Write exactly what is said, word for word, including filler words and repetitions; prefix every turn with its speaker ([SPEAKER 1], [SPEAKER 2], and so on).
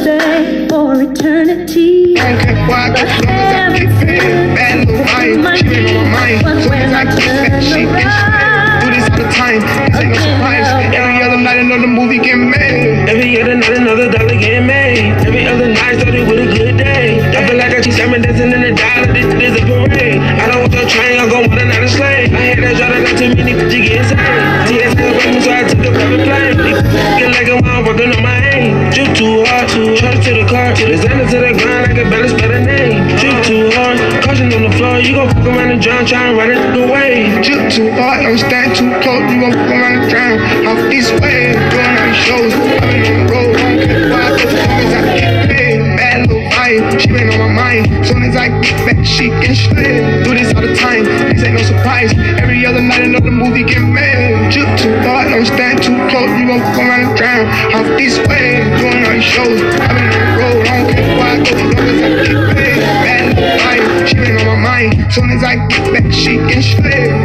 [SPEAKER 1] stay for eternity.
[SPEAKER 2] I don't care why I go, as long as I get paid. Bad little mind, she been on my mind. As soon as I get back, she get straight. Do this all the time, this ain't no surprise. Every other night another movie get made.
[SPEAKER 3] Every other night another dollar get made. Every other night started with a good day. I feel like I keep salmon dancing in the dollar. This is a parade. I don't want your train, I'm gon' want another slave. I had that draw that not too many, but you get insane. T S L with me, so I took a private plane. Get like I'm out working on my aim. Shoot too hard, charge to the car. Designer to the ground, I can balance better name. Shoot too hard, caution on the floor. You gon' fuck around and drown, try and run it the way.
[SPEAKER 2] Shoot too hard, don't stand too close. You gon' fuck around and drown. Off this way, doing all these shows. I've been on the road, I don't care why I go, as long as I get paid. Bad little vibe, she been on my mind. Soon as I get back, she get straight. Do this all the time, this ain't no surprise. Every other night another movie get made. Shoot too hard, don't stand too close. You gon' fuck around and drown. Off this way, doing all these shows. I've been on the road, I don't care why I go, as long as I get paid. Bad little vibe, she been on my mind. Soon as I get back, she get straight.